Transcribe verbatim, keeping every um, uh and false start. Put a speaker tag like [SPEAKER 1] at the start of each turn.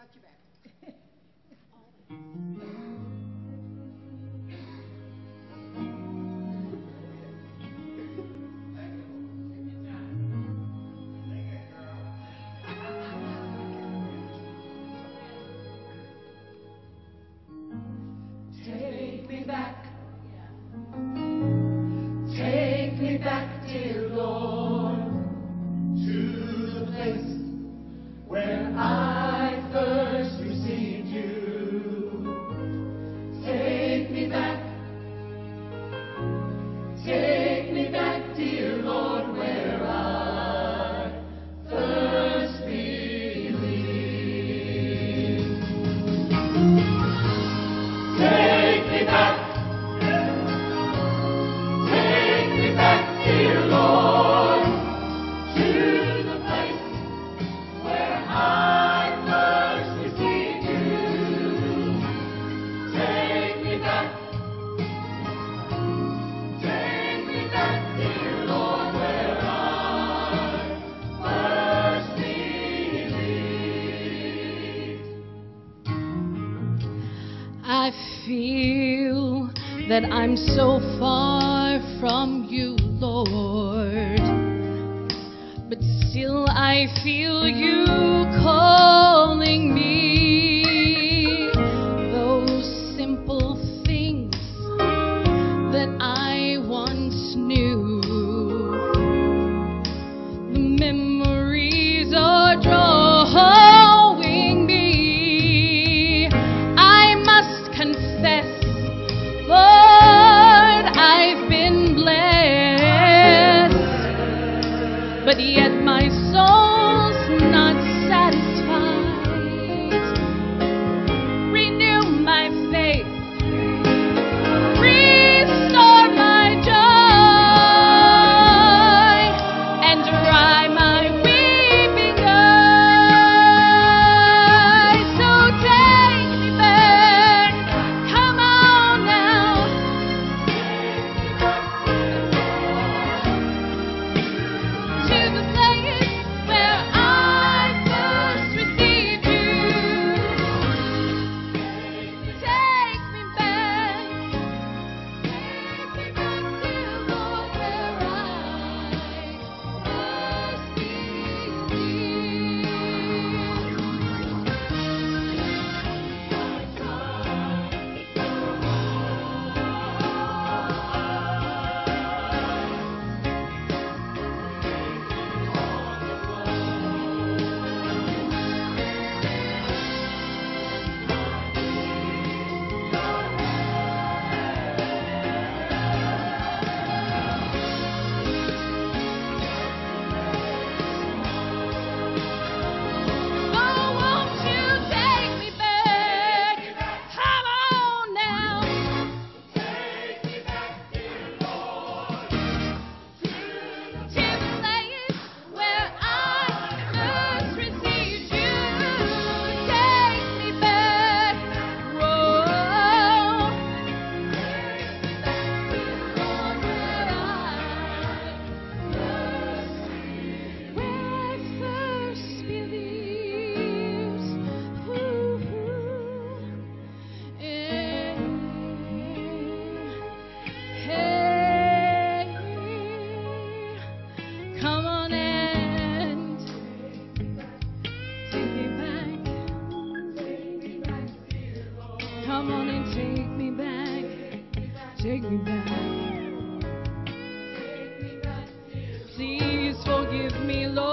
[SPEAKER 1] Take me back. Take me back, dear Lord, to the place where I first received you. Take me back. Take me back, dear Lord, where I first believed. Take me back. Take me back, dear Lord, to the place where I first received you. Take me back. Take me back, dear Lord, where I first believed.
[SPEAKER 2] I feel that I'm so far from you, Lord, but still I feel you calling me. Those simple things that I once knew, the memories are drawing me. I must confess, Lord, I've been blessed, but yet my soul's not satisfied. Renew my faith, restore my joy, and dry my weeping eyes. So take me back, come on now. To the place where I first received you. Take me back. Take me back, dear Lord, where I first Oh, won't you take me back? Come on now. Take me back, dear Lord, to the place where I first received you. Take me back, whoa. Take me back, dear Lord, where I where I first believed. Ooh, eh, hey, come on and take me back. Come on and take me back. Take me back. Please forgive me, Lord.